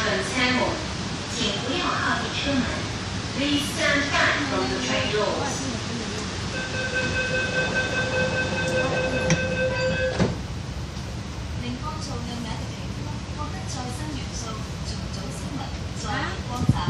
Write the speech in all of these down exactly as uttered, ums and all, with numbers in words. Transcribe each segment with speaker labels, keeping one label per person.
Speaker 1: Haven's Hamel， 请不要靠近车门。Please stand back from the train doors。
Speaker 2: 令光噪亮眼嘅皮膚獲得再生元素，重組生物，再現光澤。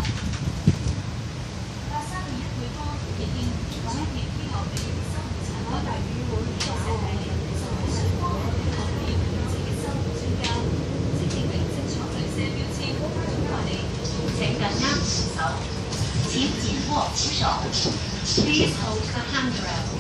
Speaker 2: 八三二一配方亦應專業醫學美容修護產品，呢個世界嘅就係想幫我哋學業用者嘅修護專家，即認明正確鐳射標籤，總代理。
Speaker 1: 請緊握扶手，請緊握扶手。Please hold the handrail。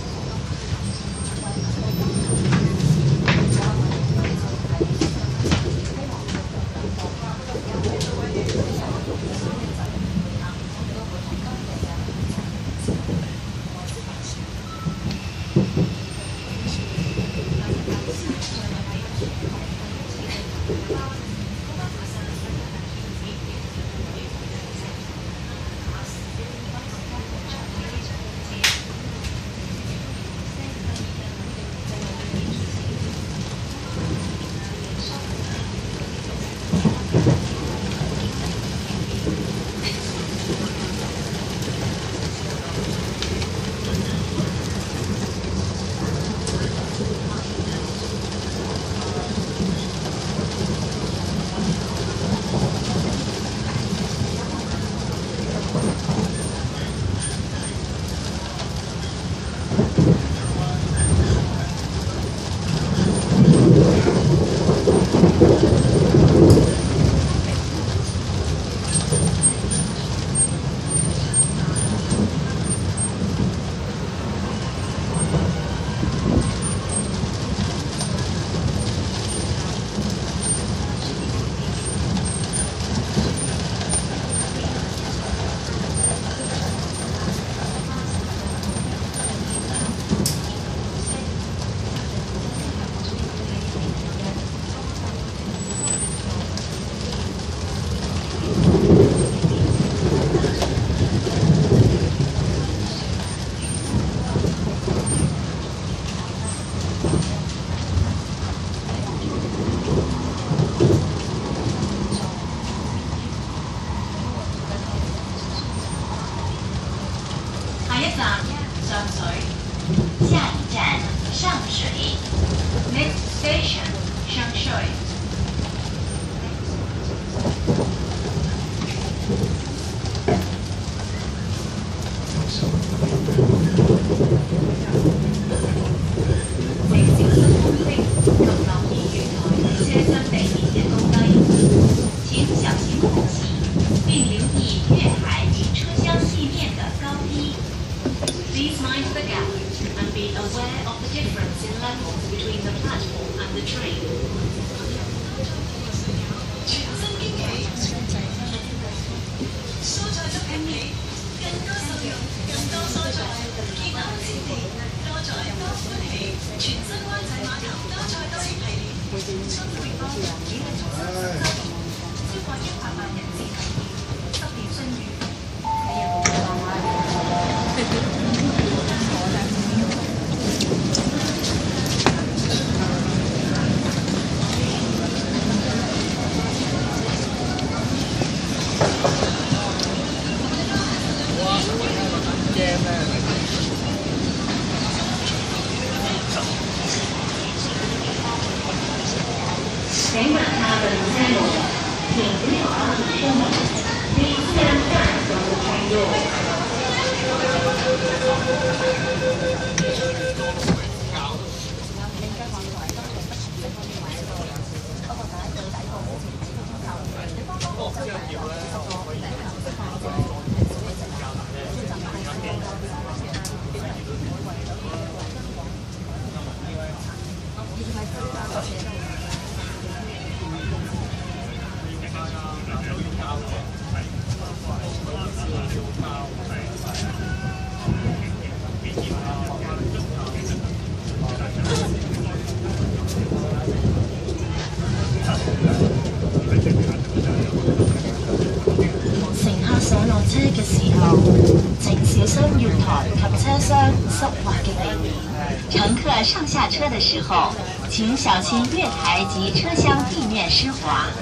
Speaker 3: 上下车的时候，请小心月台及车厢地面湿滑，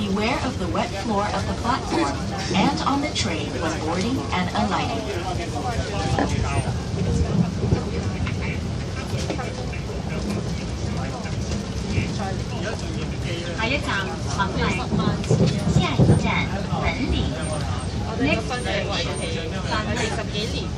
Speaker 3: Beware of the wet floor of the platform and on the train when boarding and alighting.
Speaker 1: 下一站文禮，下一站文理。Next station
Speaker 2: 但係十幾年。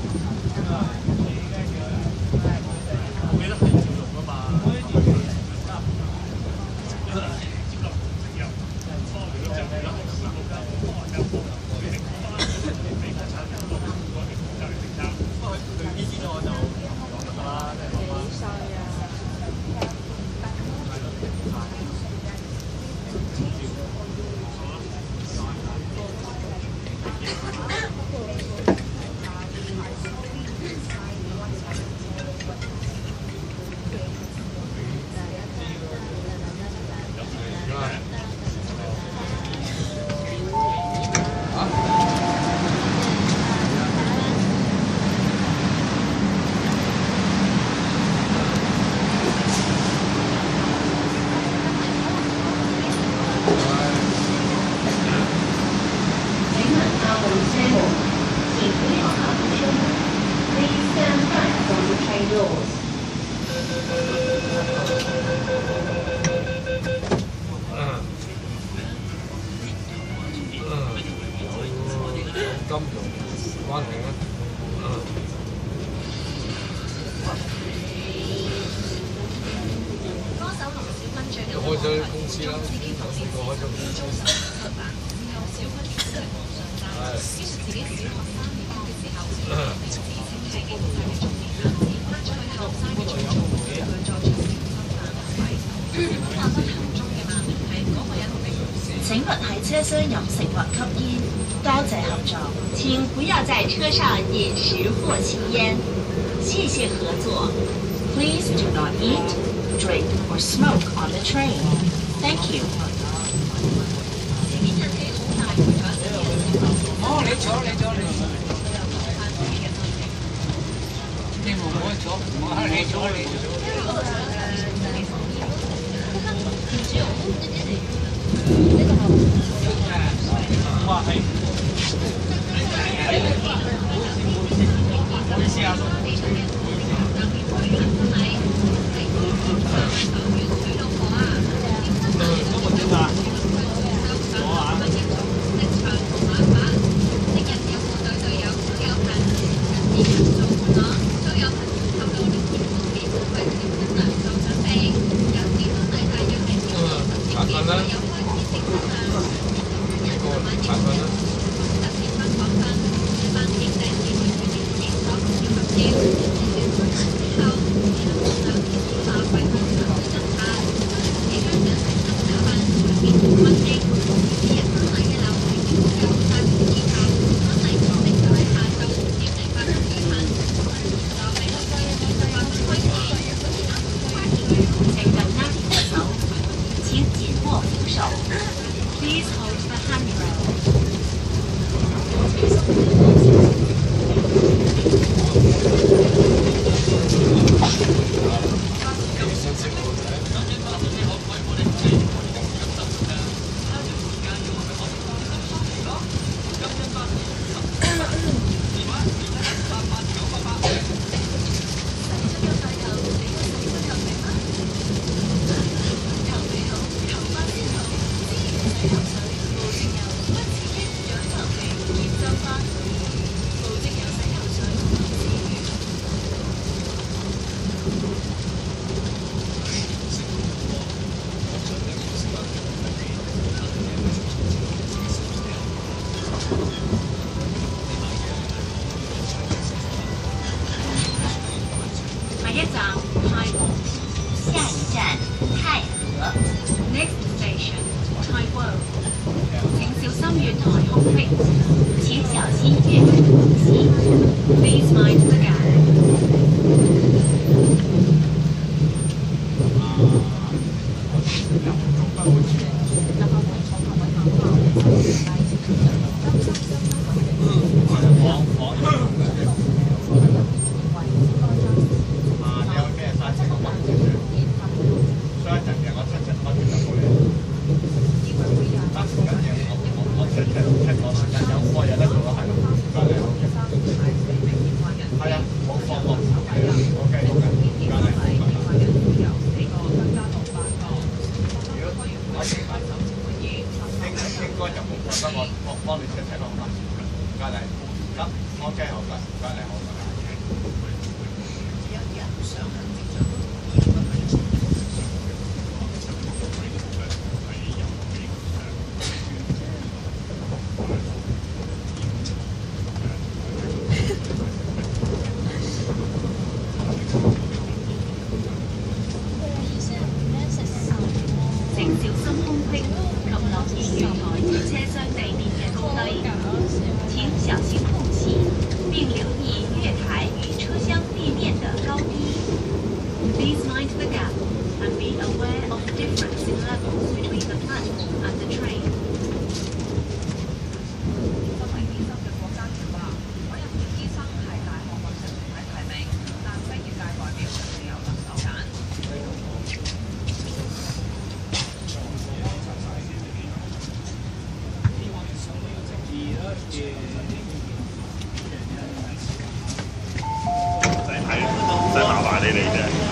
Speaker 4: 金融關係啦。
Speaker 2: 歌手龍小芬最近
Speaker 4: 開咗公司啦，
Speaker 2: 自己同年
Speaker 4: 開咗公司。
Speaker 2: 中十出版，之後小芬出嚟網上單，於是自己小學三年班嘅時候，自稱係經濟嘅中年男子，翻咗去後生嘅做做會，佢再出小芬扮鬼。小芬發生口中嘅罵名係嗰個人嘅名字。
Speaker 3: 請勿喺車廂飲食或吸煙，多謝合作。
Speaker 5: 請不要在車上飲食或吸煙，謝謝合作。
Speaker 3: Please do not eat, drink, or smoke on the train. Thank you.
Speaker 2: 事件引起好大迴響，
Speaker 6: 哦，你坐，你坐，你坐。你唔好坐，我係你坐，你坐。哇係。你試下。
Speaker 1: Please hold the handrail. 下一站太和，
Speaker 5: 下一站太和。
Speaker 1: Next station 太和，請小心月台空隙，
Speaker 5: 請小心月台空隙。
Speaker 1: Please mind the gap.
Speaker 4: 我
Speaker 3: be aware of the difference in levels between the platform and the train.
Speaker 2: 身為醫生嘅郭家耀話：委任嘅醫生係大學或者團體提名，但非業界代表就係由特首揀。
Speaker 7: 唔使睇，唔使麻煩你哋啫。